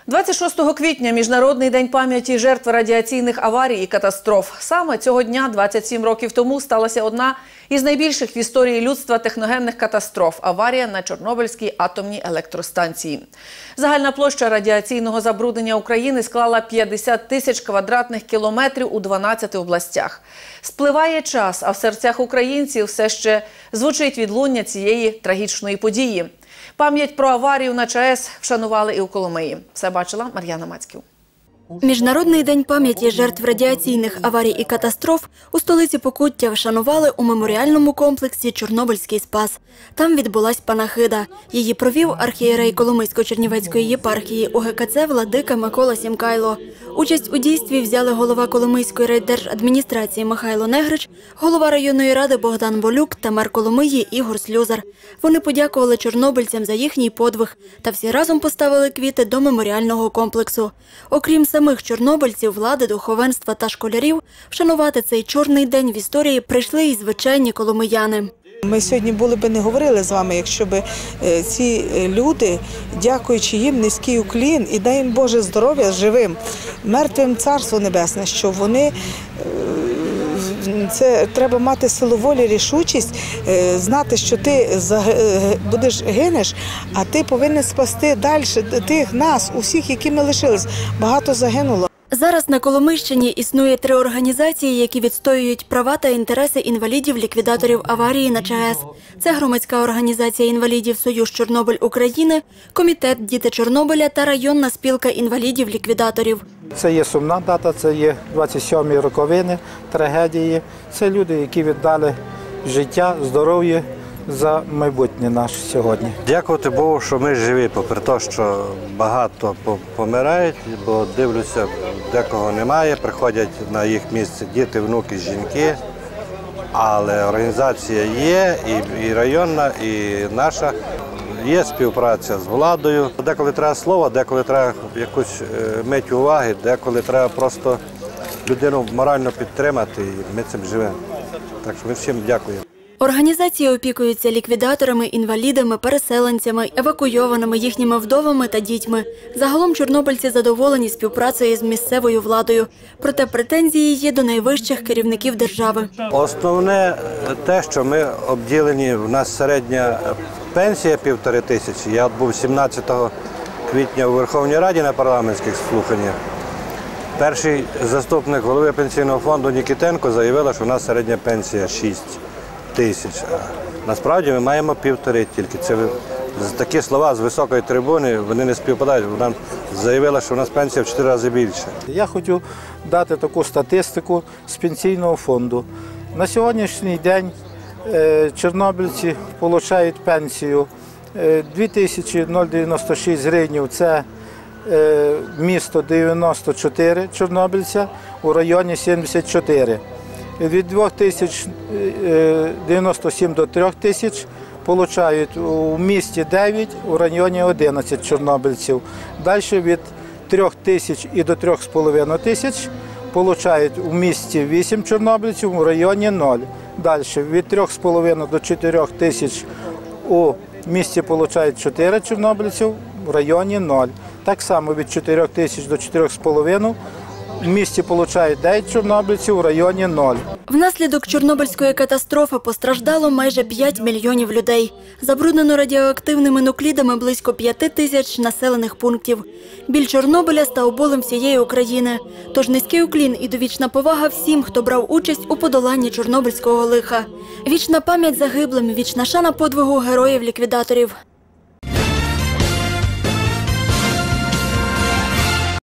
26 квітня – Міжнародний день пам'яті жертв радіаційних аварій і катастроф. Саме цього дня, 27 років тому, сталася одна із найбільших в історії людства техногенних катастроф – аварія на Чорнобильській атомній електростанції. Загальна площа радіаційного забруднення України склала 50 тисяч квадратних кілометрів у 12 областях. Спливає час, а в серцях українців все ще звучить відлуння цієї трагічної події. Пам'ять про аварію на ЧАЕС вшанували і у Коломиї. Все бачила Мар'яна Мацьків. Міжнародний день пам'яті жертв радіаційних аварій і катастроф у столиці Покуття вшанували у меморіальному комплексі «Чорнобильський спас». Там відбулась панахида. Її провів архієрей Коломийсько-Чернівецької єпархії УГКЦ владика Микола Сімкайло. Участь у дійстві взяли голова Коломийської райдержадміністрації Михайло Негрич, голова районної ради Богдан Болюк та мер Коломиї Ігор Слюзар. Вони подякували чорнобильцям за їхній подвиг та всі разом поставили квіти до меморіального комплексу. Окрім самих чорнобильців, влади, духовенства та школярів, вшанувати цей чорний день в історії прийшли і звичайні коломияни. Ми сьогодні були б не говорили з вами, якщо б ці люди, дякуючи їм, низький уклін і дай їм Боже здоров'я живим, мертвим Царство Небесне, що вони, це треба мати силу волі, рішучість, знати, що ти гинеш, а ти повинен спасти далі тих нас, усіх, які ми лишились. Багато загинуло. Зараз на Коломийщині існує 3 організації, які відстоюють права та інтереси інвалідів-ліквідаторів аварії на ЧАЕС. Це громадська організація інвалідів «Союз Чорнобиль України», комітет «Діти Чорнобиля» та районна спілка інвалідів-ліквідаторів. Це є сумна дата, це є 27-ї роковини трагедії. Це люди, які віддали життя, здоров'я за майбутнє наше сьогодні. Дякувати Богу, що ми живі, попри те, що багато помирають, бо дивлюся, декого немає, приходять на їх місце діти, внуки, жінки, але організація є, і районна, і наша. Є співпраця з владою. Деколи треба слова, деколи треба якусь мить уваги, деколи треба просто людину морально підтримати, і ми цим живемо. Так що ми всім дякуємо. Організації опікуються ліквідаторами, інвалідами, переселенцями, евакуйованими, їхніми вдовами та дітьми. Загалом чорнобильці задоволені співпрацею з місцевою владою. Проте претензії є до найвищих керівників держави. Основне те, що ми обділені, у нас середня пенсія 1500. Я був 17 квітня у Верховній Раді на парламентських слуханнях. Перший заступник голови пенсійного фонду Нікітенко заявила, що у нас середня пенсія 6 тисяч. Насправді ми маємо 1500 тільки. Це такі слова з високої трибуни, вони не співпадають. Вона заявила, що у нас пенсія в 4 рази більше. Я хочу дати таку статистику з пенсійного фонду. На сьогоднішній день чорнобильці отримують пенсію 2096 гривень. Це місто 94 чорнобильця, у районі 74. Від 2097 до 3000 отримують у місті 9, у районі 11 чорнобильців. Далі від 3000 і до 3500 отримують у місті 8 чорнобильців, у районі 0. Далі від 3,5 до 4000 у місті отримують 4 чорнобильців, у районі 0. Так само від 4000 до 4,5 в місті отримують 9 чорнобильців, у районі 0. Внаслідок Чорнобильської катастрофи постраждало майже 5 мільйонів людей. Забруднено радіоактивними нуклідами близько 5000 населених пунктів. Біль Чорнобиля став болем всієї України. Тож низький уклін і довічна повага всім, хто брав участь у подоланні чорнобильського лиха. Вічна пам'ять загиблим, вічна шана подвигу героїв-ліквідаторів.